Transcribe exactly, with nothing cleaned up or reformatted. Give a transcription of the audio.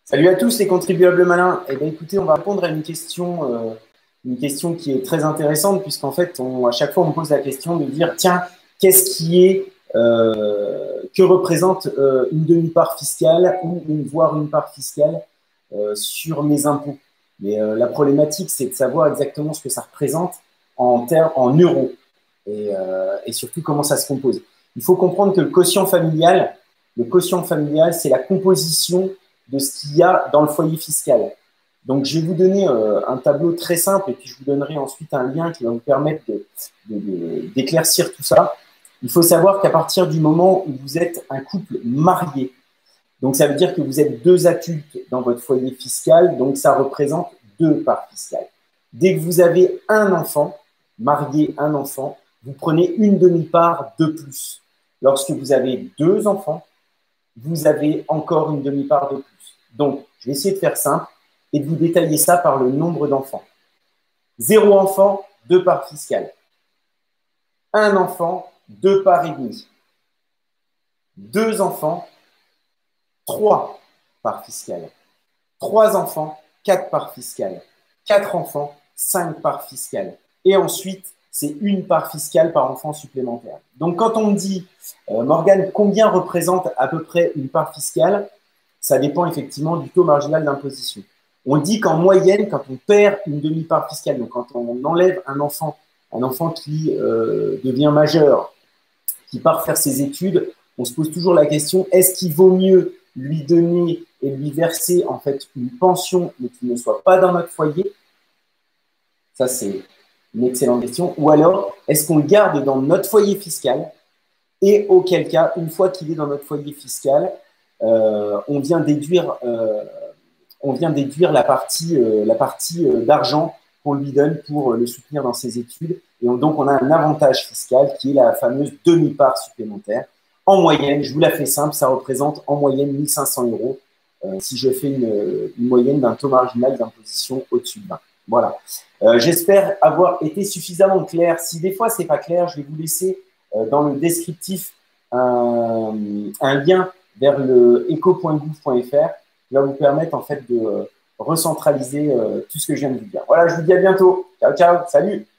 Salut à tous les contribuables malins. Eh bien, écoutez, on va répondre à une question, euh, une question qui est très intéressante puisqu'en fait, on, à chaque fois, on me pose la question de dire, tiens, qu'est-ce qui est, euh, que représente euh, une demi-part fiscale ou une, voire une part fiscale euh, sur mes impôts. Mais euh, la problématique, c'est de savoir exactement ce que ça représente en, termes, en euros et, euh, et surtout comment ça se compose. Il faut comprendre que le quotient familial, le quotient familial, c'est la composition de ce qu'il y a dans le foyer fiscal. Donc, je vais vous donner euh, un tableau très simple et puis je vous donnerai ensuite un lien qui va vous permettre d'éclaircir de, de, de, tout ça. Il faut savoir qu'à partir du moment où vous êtes un couple marié, donc ça veut dire que vous êtes deux adultes dans votre foyer fiscal, donc ça représente deux parts fiscales. Dès que vous avez un enfant, marié, un enfant, vous prenez une demi-part de plus. Lorsque vous avez deux enfants, vous avez encore une demi-part de plus. Donc, je vais essayer de faire simple et de vous détailler ça par le nombre d'enfants. Zéro enfant, deux parts fiscales. Un enfant, deux parts et demie. Deux enfants, trois parts fiscales. Trois enfants, quatre parts fiscales. Quatre enfants, cinq parts fiscales. Et ensuite, c'est une part fiscale par enfant supplémentaire. Donc, quand on me dit, euh, Morgane, combien représente à peu près une part fiscale? Ça dépend effectivement du taux marginal d'imposition. On dit qu'en moyenne, quand on perd une demi-part fiscale, donc quand on enlève un enfant, un enfant qui euh, devient majeur, qui part faire ses études, on se pose toujours la question, est-ce qu'il vaut mieux lui donner et lui verser en fait une pension, mais qui ne soit pas dans notre foyer? Ça, c'est une excellente question. Ou alors, est-ce qu'on le garde dans notre foyer fiscal? Et auquel cas, une fois qu'il est dans notre foyer fiscal, euh, on vient déduire, euh, on vient déduire la partie, euh, la partie euh, d'argent qu'on lui donne pour euh, le soutenir dans ses études. Et on, donc, on a un avantage fiscal qui est la fameuse demi-part supplémentaire. En moyenne, je vous la fais simple, ça représente en moyenne mille cinq cents euros euh, si je fais une, une moyenne d'un taux marginal d'imposition au-dessus de vingt. Voilà. Euh, J'espère avoir été suffisamment clair. Si des fois, ce n'est pas clair, je vais vous laisser euh, dans le descriptif un, un lien vers le eco point gouv point fr qui va vous permettre en fait de euh, recentraliser euh, tout ce que je viens de vous dire. Voilà, je vous dis à bientôt. Ciao, ciao, salut.